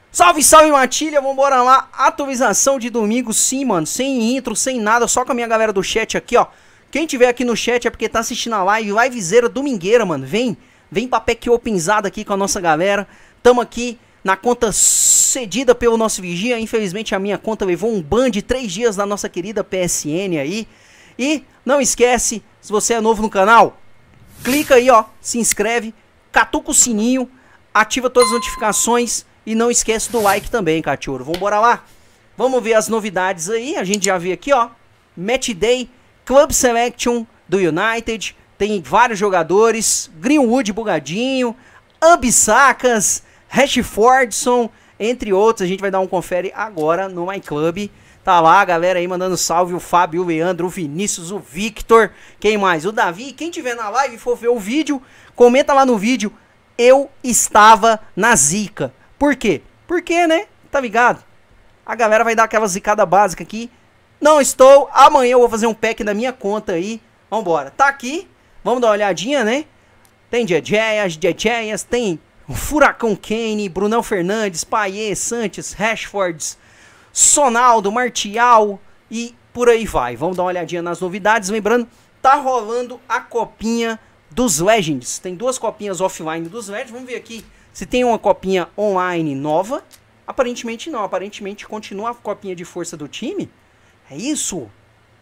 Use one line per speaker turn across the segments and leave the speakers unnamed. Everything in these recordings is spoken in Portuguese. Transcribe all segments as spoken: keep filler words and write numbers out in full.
Salve, salve, Matilha, vambora lá, atualização de domingo, sim, mano, sem intro, sem nada, só com a minha galera do chat aqui, ó. Quem tiver aqui no chat é porque tá assistindo a live, livezeira domingueira, mano, vem, vem pra pack openzada aqui com a nossa galera. Tamo aqui na conta cedida pelo nosso vigia, infelizmente a minha conta levou um ban de três dias da nossa querida P S N aí. E não esquece, se você é novo no canal, clica aí, ó, se inscreve, catuca o sininho, ativa todas as notificações. E não esquece do like também, cachorro. Vambora lá. Vamos ver as novidades aí. A gente já viu aqui, ó. Match Day, Club Selection do United. Tem vários jogadores. Greenwood bugadinho. Ambissacas. Rashfordson. Entre outros. A gente vai dar um confere agora no My Club. Tá lá a galera aí mandando salve. O Fábio, o Leandro, o Vinícius, o Victor. Quem mais? O Davi. Quem tiver na live e for ver o vídeo, comenta lá no vídeo. Eu estava na zica. Por quê? Porque, né? Tá ligado? A galera vai dar aquela zicada básica aqui. Não estou. Amanhã eu vou fazer um pack na minha conta aí. Vambora. Tá aqui. Vamos dar uma olhadinha, né? Tem Djejeias, Djejeias. Tem o Furacão Kane, Brunão Fernandes, Payet, Sanches, Rashford, Sonaldo, Martial e por aí vai. Vamos dar uma olhadinha nas novidades. Lembrando, tá rolando a copinha dos Legends. Tem duas copinhas offline dos Legends. Vamos ver aqui se tem uma copinha online nova. Aparentemente não, aparentemente continua a copinha de força do time. É isso?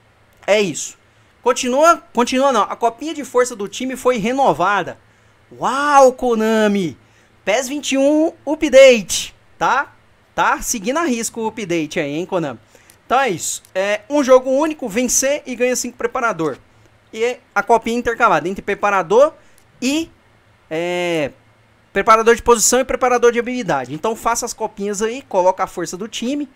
É isso. Continua, continua não, a copinha de força do time foi renovada. Uau, Konami! P E S vinte e um Update, tá? Tá seguindo a risco o update aí, hein, Konami? Então é isso, é um jogo único, vencer e ganha cinco preparador. E a copinha intercalada entre preparador e... É... preparador de posição e preparador de habilidade. Então faça as copinhas aí, coloca a força do time.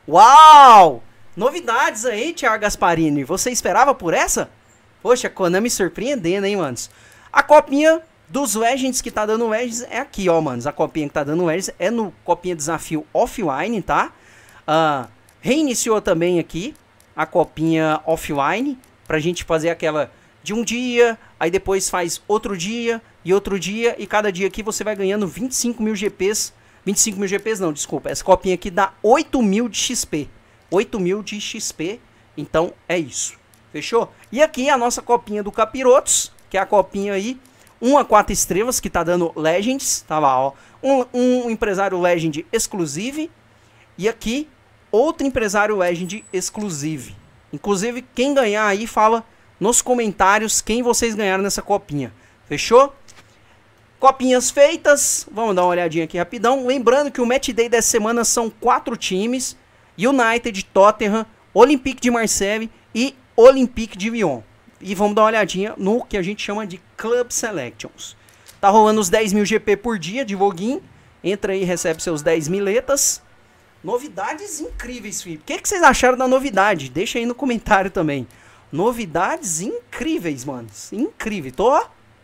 Uau! Novidades aí, Thiago Gasparini. Você esperava por essa? Poxa, Konami surpreendendo, hein, manos? A copinha dos Legends que tá dando Legends é aqui, ó, manos. A copinha que tá dando Legends é no copinha desafio offline, tá? Uh, reiniciou também aqui a copinha offline pra gente fazer aquela de um dia, aí depois faz outro dia e outro dia, e cada dia aqui você vai ganhando vinte e cinco mil G Ps, vinte e cinco mil G Ps não, desculpa, essa copinha aqui dá oito mil de X P, oito mil de X P, então é isso, fechou? E aqui a nossa copinha do Capirotos, que é a copinha aí, um a quatro estrelas, que tá dando Legends, tá lá, ó, um, um empresário Legend Exclusive, e aqui outro empresário Legend Exclusive, inclusive quem ganhar aí fala nos comentários quem vocês ganharam nessa copinha. Fechou? Copinhas feitas. Vamos dar uma olhadinha aqui rapidão. Lembrando que o Match Day dessa semana são quatro times. United, Tottenham, Olympique de Marseille e Olympique de Lyon. E vamos dar uma olhadinha no que a gente chama de Club Selections. Tá rolando os dez mil G P por dia de login. Entra aí e recebe seus dez miletas. Novidades incríveis, Felipe. O que, que vocês acharam da novidade? Deixa aí no comentário também. Novidades incríveis, mano. Incrível. Tô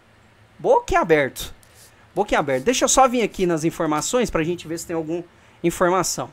boquiaberto. Boquiaberto. Deixa eu só vir aqui nas informações pra gente ver se tem alguma informação.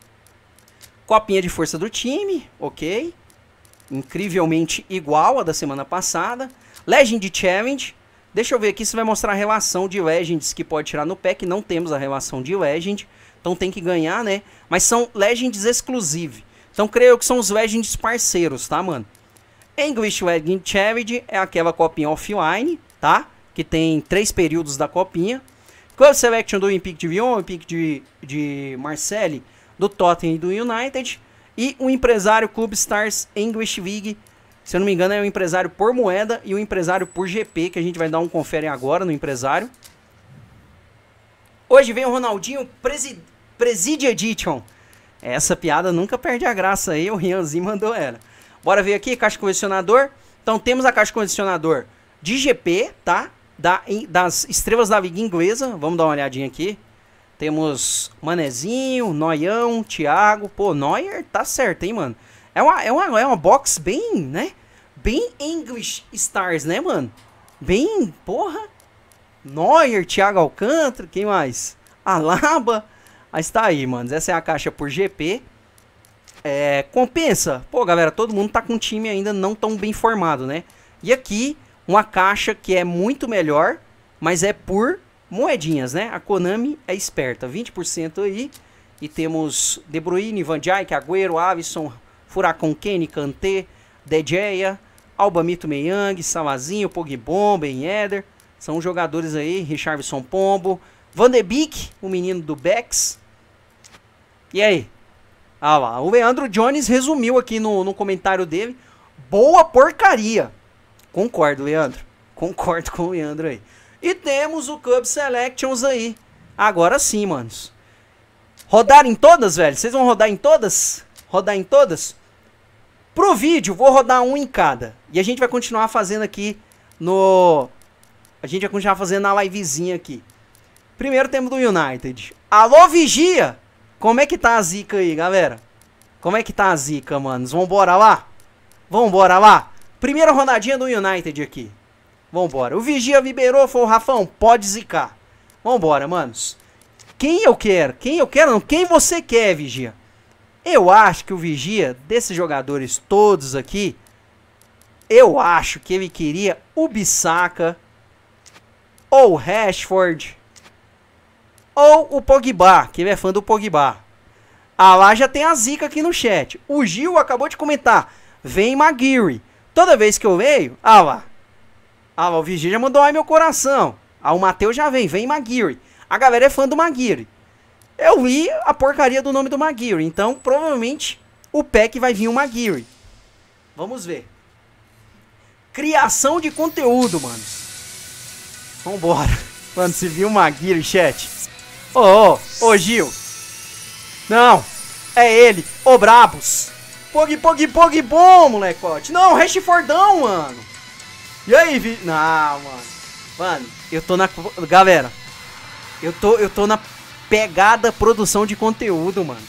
Copinha de força do time. Ok. Incrivelmente igual a da semana passada. Legend Challenge. Deixa eu ver aqui se vai mostrar a relação de Legends que pode tirar no pack. Não temos a relação de Legend. Então tem que ganhar, né? Mas são Legends Exclusive. Então creio que são os Legends parceiros, tá, mano? English Legend Challenge é aquela copinha offline, tá? Que tem três períodos da copinha. Club Selection do Olympique de Lyon, Olympique de, de Marseille, do Tottenham e do United. E o empresário Club Stars English League, se eu não me engano é o empresário por moeda e o empresário por G P, que a gente vai dar um confere agora no empresário. Hoje vem o Ronaldinho Presi Preside Edition. Essa piada nunca perde a graça aí, o Rianzinho mandou ela. Bora ver aqui, caixa colecionador. Então temos a caixa colecionador de G P, tá? Da, das estrelas da Liga Inglesa. Vamos dar uma olhadinha aqui. Temos Manezinho, Noião, Thiago. Pô, Neuer tá certo, hein, mano? É uma, é uma, é uma box bem, né? Bem English Stars, né, mano? Bem, porra. Neuer, Thiago Alcântara, quem mais? Alaba. Mas tá aí, mano. Essa é a caixa por G P. É, compensa? Pô, galera, todo mundo tá com um time ainda não tão bem formado, né? E aqui, uma caixa que é muito melhor, mas é por moedinhas, né? A Konami é esperta, vinte por cento aí. E temos De Bruyne, Van Dijk, Agüero, Alisson, Furacão Kenny, Kanté, De Gea, Aubameyang, Meyang, Salazinho, Pogba, Ben Yedder. São jogadores aí, Richarlison Pombo, Van de Beek, o menino do Bex. E aí? Ah lá, o Leandro Jones resumiu aqui no, no comentário dele. Boa porcaria. Concordo, Leandro. Concordo com o Leandro aí. E temos o Club Selections aí. Agora sim, manos. Rodar em todas, velho? Vocês vão rodar em todas? Rodar em todas? Pro vídeo, vou rodar um em cada. E a gente vai continuar fazendo aqui no... A gente vai continuar fazendo na livezinha aqui. Primeiro temos do United. Alô, Vigia! Como é que tá a zica aí, galera? Como é que tá a zica, manos? Vambora lá? Vambora lá? Primeira rodadinha do United aqui. Vambora. O Vigia liberou, foi o Rafão. Pode zicar. Vambora, manos. Quem eu quero? Quem eu quero? Não. Quem você quer, Vigia? Eu acho que o Vigia, desses jogadores todos aqui, eu acho que ele queria o Bissaka, ou o Rashford, ou o Pogba, que ele é fã do Pogba. Ah, lá já tem a zica aqui no chat. O Gil acabou de comentar. Vem Maguire. Toda vez que eu leio, ah lá. Ah lá, o Vigia já mandou ai meu coração. Ah, o Matheus já vem, vem Maguire. A galera é fã do Maguire. Eu li a porcaria do nome do Maguire. Então, provavelmente, o pack vai vir o Maguire. Vamos ver. Criação de conteúdo, mano. Vambora. Mano, se viu o Maguire, chat. Ô, ô, ô, Gil. Não, é ele. Ô, Brabos. Pog, pog, pog, bom, molecote. Não, Rashfordão, mano. E aí, vi... Não, mano. Mano, eu tô na... Galera, eu tô, eu tô na pegada produção de conteúdo, mano.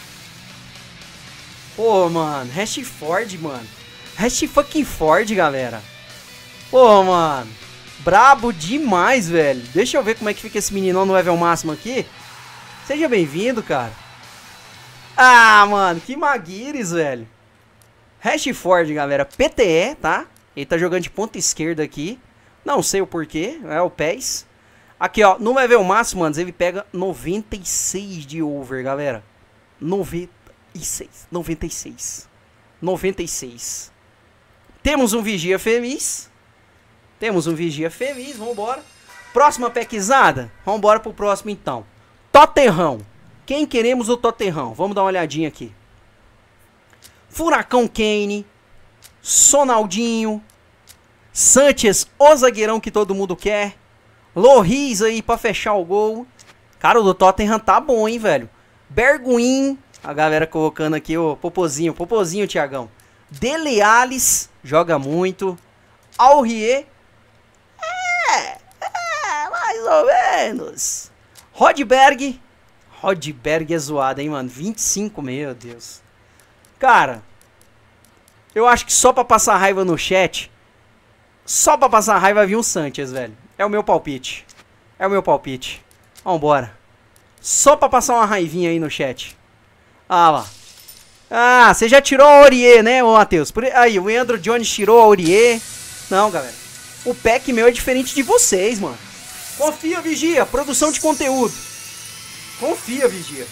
Pô, mano, Rashford, mano. Rashford, galera. Pô, mano. Brabo demais, velho. Deixa eu ver como é que fica esse meninão no level máximo aqui. Seja bem-vindo, cara. Ah, mano, que Maguires, velho. Rashford, galera. P T E, tá? Ele tá jogando de ponta esquerda aqui. Não sei o porquê. É o P E S. Aqui, ó. No level máximo, mano, ele pega noventa e seis de over, galera. noventa e seis. noventa e seis. noventa e seis. Temos um Vigia feliz. Temos um Vigia feliz. Vambora. Próxima packzada. Vambora pro próximo, então. Tottenham. Quem queremos o Tottenham? Vamos dar uma olhadinha aqui. Furacão Kane. Sonaldinho. Sanchez, o zagueirão que todo mundo quer. Lloris aí pra fechar o gol. Cara, o do Tottenham tá bom, hein, velho. Bergwijn. A galera colocando aqui o Popozinho. Popozinho, Thiagão. Dele Alli, joga muito. Aurier. É, é, mais ou menos. Rodberg. Rodberg é zoado, hein, mano. vinte e cinco, meu Deus. Cara, eu acho que só pra passar raiva no chat, só pra passar raiva vai vir um Sanchez, velho. É o meu palpite. É o meu palpite. Vambora. Só pra passar uma raivinha aí no chat. Ah lá. Ah, você já tirou a Aurier, né, ô Matheus? Aí, o Leandro Jones tirou a Aurier. Não, galera. O pack meu é diferente de vocês, mano. Confia, Vigia. Produção de conteúdo. Confia, Vigia.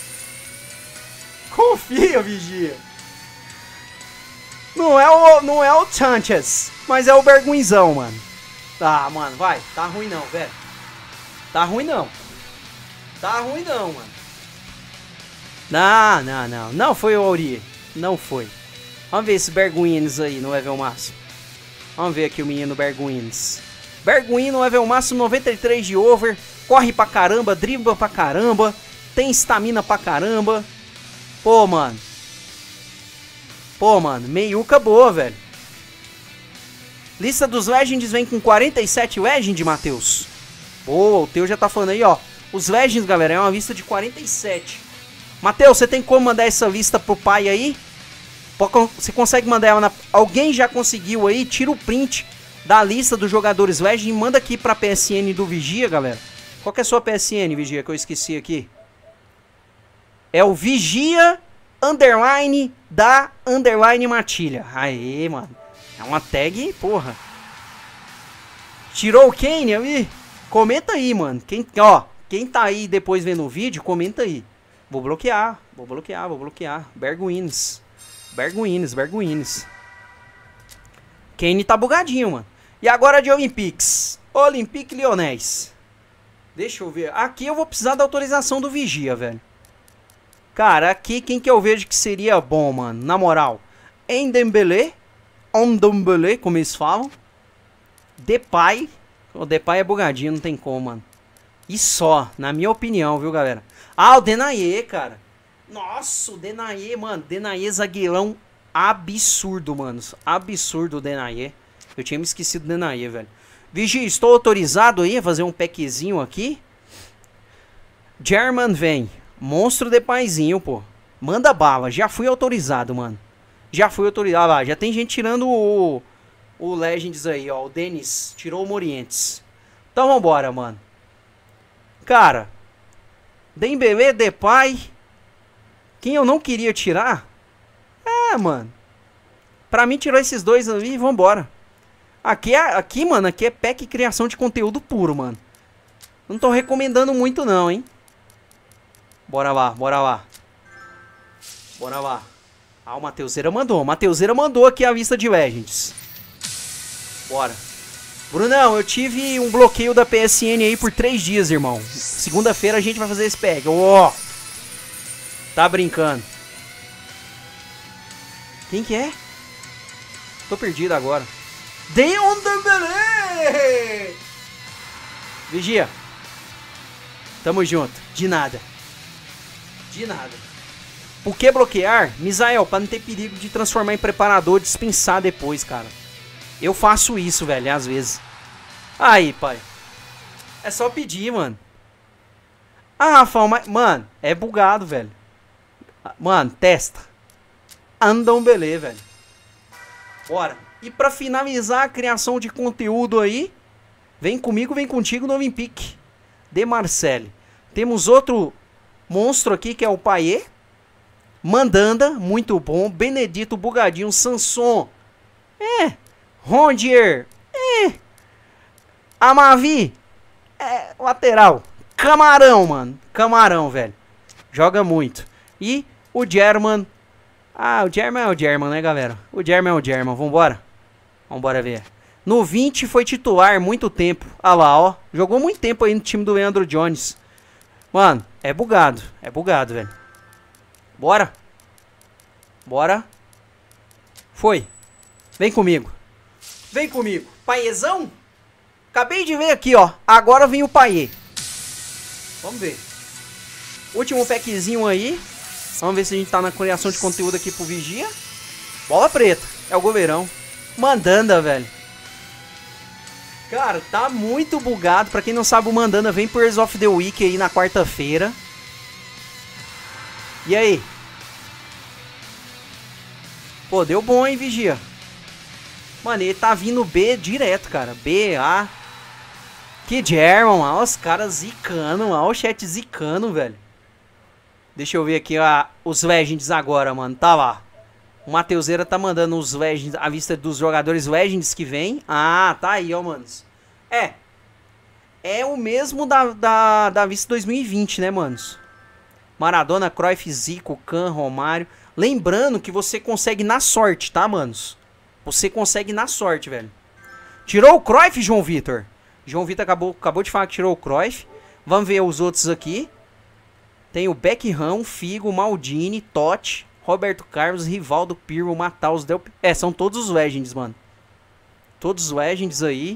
Confia, Vigia. Não é o, não é o Sanchez, mas é o Bergwinzão, mano. Tá, mano, vai. Tá ruim não, velho. Tá ruim não. Tá ruim não, mano. Não, não, não. Não foi o Aurier. Não foi. Vamos ver esse Bergwijn aí no level máximo. Vamos ver aqui o menino Bergwijn. Bergwijn no level máximo, noventa e três de over. Corre pra caramba, dribla pra caramba. Tem estamina pra caramba. Pô, mano. Pô, mano. Meiuca boa, velho. Lista dos Legends vem com quarenta e sete Legends, Matheus. Boa, o teu já tá falando aí, ó. Os Legends, galera, é uma lista de quarenta e sete. Matheus, você tem como mandar essa lista pro pai aí? Você consegue mandar ela na... Alguém já conseguiu aí? Tira o print da lista dos jogadores Legend e manda aqui pra P S N do Vigia, galera. Qual que é a sua P S N, Vigia, que eu esqueci aqui? É o Vigia Underline da Underline Matilha. Aê, mano. É uma tag, porra. Tirou o Kane ali? Comenta aí, mano. Quem, ó, quem tá aí depois vendo o vídeo, comenta aí. Vou bloquear, vou bloquear, vou bloquear. Berguines. Berguines, Berguines. Kane tá bugadinho, mano. E agora de Olympics. Olympique Lyonnais. Deixa eu ver. Aqui eu vou precisar da autorização do Vigia, velho. Cara, aqui quem que eu vejo que seria bom, mano? Na moral. Ndembele. Ndombele, como eles falam. Depay. O Depay é bugadinho, não tem como, mano. E só, na minha opinião, viu, galera? Ah, o Denayer, cara. Nossa, o Denayer, mano. Denayer zagueirão absurdo, mano. Absurdo o Denayer. Eu tinha me esquecido do Denayer, velho. Vigia, estou autorizado aí a fazer um packzinho aqui. German vem. Monstro de paizinho, pô. Manda bala. Já fui autorizado, mano. Já fui autorizado. Ah, lá, já tem gente tirando o, o Legends aí, ó. O Denis tirou o Morientes. Então vambora, mano. Cara. Dembele, Depay. Quem eu não queria tirar? É, mano. Pra mim tirou esses dois ali e vambora. Aqui, é, aqui, mano, aqui é pack criação de conteúdo puro, mano. Não tô recomendando muito não, hein. Bora lá, bora lá. Bora lá. Ah, o Mateuseira mandou. O Mateuseira mandou aqui a vista de Legends. Bora. Brunão, eu tive um bloqueio da P S N aí por três dias, irmão. Segunda-feira a gente vai fazer esse pack. Ó. Oh. Tá brincando. Quem que é? Tô perdido agora. Deon Dembele! Vigia. Tamo junto. De nada. De nada. Por que bloquear? Misael, pra não ter perigo de transformar em preparador e dispensar depois, cara. Eu faço isso, velho, às vezes. Aí, pai. É só pedir, mano. Ah, Rafael, mas... Mano, é bugado, velho. Mano, testa. Ndombele, velho. Bora. E pra finalizar a criação de conteúdo aí, vem comigo, vem contigo no Olympique de Marseille. Temos outro monstro aqui que é o Payet. Mandanda, muito bom. Benedito, bugadinho. Sanson. É. Rondier. É. Amavi. É. Lateral. Camarão, mano. Camarão, velho. Joga muito. E o German. Ah, o German é o German, né, galera? O German é o German. Vambora. Vambora ver. No vinte foi titular muito tempo. Ah lá, ó. Jogou muito tempo aí no time do Leandro Jones. Mano, é bugado. É bugado, velho. Bora. Bora. Foi. Vem comigo. Vem comigo. Paiezão? Acabei de ver aqui, ó. Agora vem o Payet. Vamos ver. Último packzinho aí. Vamos ver se a gente tá na criação de conteúdo aqui pro Vigia. Bola preta. É o goleirão. Mandanda, velho. Cara, tá muito bugado. Pra quem não sabe, o Mandanda vem por Ears of the Week aí na quarta-feira. E aí? Pô, deu bom, hein, Vigia? Mano, ele tá vindo B direto, cara. B, A. Que German, ó, os caras zicando, ó, o chat zicando, velho. Deixa eu ver aqui ó, os Legends agora, mano. Tá lá. O Mateuseira tá mandando os Legends, a vista dos jogadores Legends que vem. Ah, tá aí, ó, manos. É. É o mesmo da, da, da vista dois mil e vinte, né, manos? Maradona, Cruyff, Zico, Can, Romário. Lembrando que você consegue na sorte, tá, manos? Você consegue na sorte, velho. Tirou o Cruyff, João Vitor? João Vitor acabou, acabou de falar que tirou o Cruyff. Vamos ver os outros aqui. Tem o Beckham, Figo, Maldini, Totti, Roberto Carlos, Rivaldo, Pirlo, Mataus, Del... É, são todos os Legends, mano. Todos os Legends aí.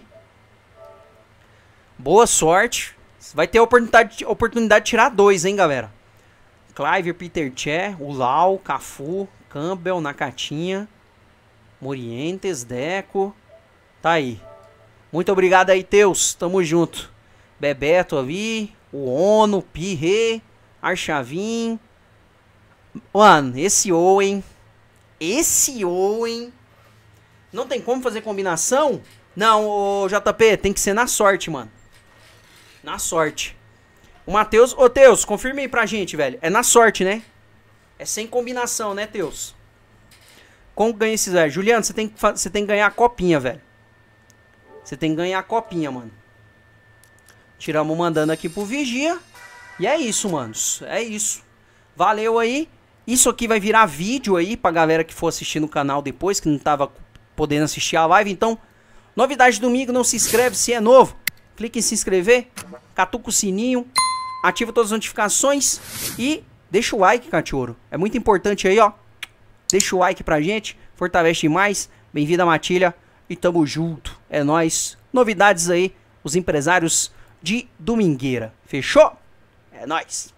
Boa sorte. Vai ter a oportunidade, oportunidade de tirar dois, hein, galera. Clive, Peter Che, o Lau, Cafu, Campbell, Nakatinha, Morientes, Deco. Tá aí. Muito obrigado aí, Teus. Tamo junto. Bebeto ali, o Ono, Pirre, Archavin. Mano, esse Owen. Esse Owen. Não tem como fazer combinação? Não, o J P, tem que ser na sorte, mano. Na sorte. O Matheus... Ô, Teus, confirma aí pra gente, velho. É na sorte, né? É sem combinação, né, Teus? Como ganha esses, velho? Juliano, você tem, que você tem que ganhar a copinha, velho. Você tem que ganhar a copinha, mano. Tiramos mandando aqui pro Vigia. E é isso, manos. É isso. Valeu aí. Isso aqui vai virar vídeo aí pra galera que for assistir no canal depois, que não tava podendo assistir a live. Então, novidade de domingo, não se inscreve se é novo. Clique em se inscrever, catuca o sininho, ativa todas as notificações e deixa o like, cachorro. É muito importante aí, ó. Deixa o like pra gente, fortalece demais. Bem-vindo à Matilha e tamo junto. É nóis. Novidades aí, os empresários de Domingueira. Fechou? É nóis.